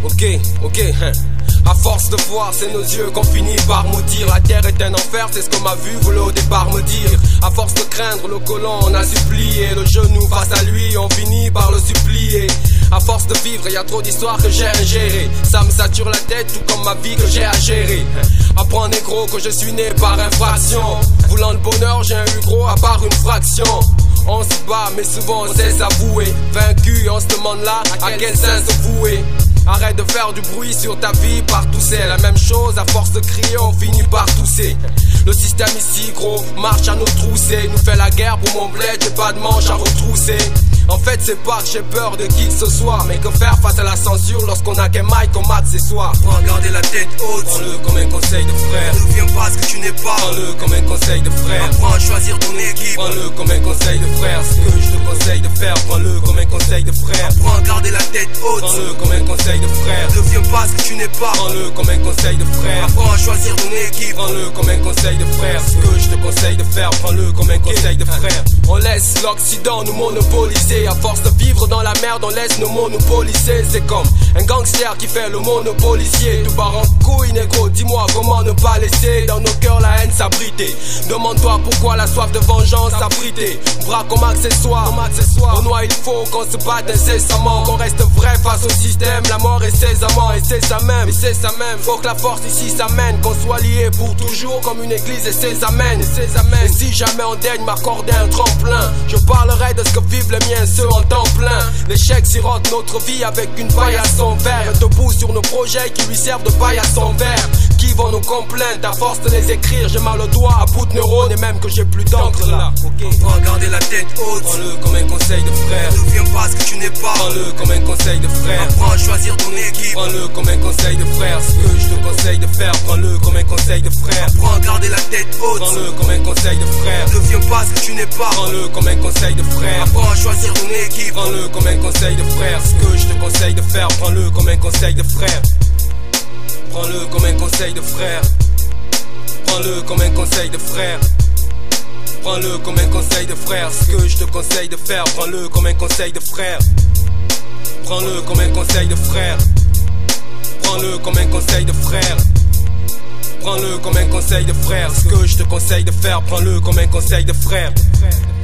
Ok, à force de voir, c'est nos yeux qu'on finit par maudire. La terre est un enfer, c'est ce qu'on m'a vu voler au départ me dire. À force de craindre le colon, on a supplié le genou face à lui, on finit par le supplier. À force de vivre, y a trop d'histoires que j'ai ingérées. Ça me sature la tête, tout comme ma vie que j'ai à gérer. Apprends négro que je suis né par infraction. Voulant le bonheur, j'ai eu gros à part une fraction. On se bat, mais souvent on sait s'avouer. Vaincu, on se demande là à quel sens se vouer. Arrête de faire du bruit sur ta vie partout, c'est la même chose. À force de crier, on finit par tousser. Le système ici, gros, marche à nos trousser. Nous fait la guerre pour mon bled, j'ai pas de manche à retrousser. En fait, c'est pas que j'ai peur de qui que ce soit, mais que faire face à la censure lorsqu'on a qu'un mic comme accessoire. Apprends à garder la tête haute, prends-le comme un conseil de frère. Ne deviens pas ce que tu n'es pas, prends-le comme un conseil de frère. Apprends à choisir ton équipe, prends-le comme un conseil de frère. Ce que je te conseille de faire, prends-le comme un conseil de frère. Apprends à garder la tête haute, prends-le comme un conseil de frère. Ne deviens pas ce que tu n'es pas, prends-le comme un conseil de frère. Apprends à choisir ton équipe, prends-le comme un conseil de frère. Ce que je te conseille de faire, prends-le comme un conseil de frère. On laisse l'Occident nous monopoliser. À force de vivre dans la merde, on laisse nous monopoliser. C'est comme un gangster qui fait le monopolicier. Tout barre en couille négro, dis-moi comment ne pas laisser dans nos cœurs la haine s'abriter. Demande-toi pourquoi la soif de vengeance s'abriter. Bras comme accessoire, au noir il faut qu'on se batte incessamment, qu'on reste vrai face au système. La mort est ses amants et c'est ça même, faut que la force ici s'amène, qu'on soit liés pour toujours comme une église et ses amènes. Et si jamais on daigne m'accorder un tremplin, je parlerai de ce que vivent les miens, ceux en temps plein. L'échec sirote notre vie avec une paille à son verre. Debout sur nos projets qui lui servent de paille à son verre. Qui vont nous complaindre à force de les écrire. J'ai mal au doigt à bout de neurones et même que j'ai plus d'encre là. Apprends à garder la tête haute, prends-le comme un conseil de frère. Ne deviens pas ce que tu n'es pas, prends-le comme un conseil de frère. Apprends à choisir ton équipe, prends-le comme un conseil de frère. Ce que je te conseille de faire, prends-le comme un conseil de frère. Apprends à garder la tête haute, prends-le comme un conseil de frère. Ne deviens pas ce que tu n'es pas, prends-le comme un conseil de frère. Apprends à choisir ton équipe, prends-le comme un conseil de frère. Ce que je te conseille de faire, prends-le comme un conseil de frère. Prends-le comme un conseil de frère. Prends-le comme un conseil de frère. Prends-le comme un conseil de frère. Ce que je te conseille de faire, prends-le comme un conseil de frère. Prends-le comme un conseil de frère. Prends-le comme un conseil de frère. Prends-le comme un conseil de frère. Ce que je te conseille de faire, prends-le comme un conseil de frère.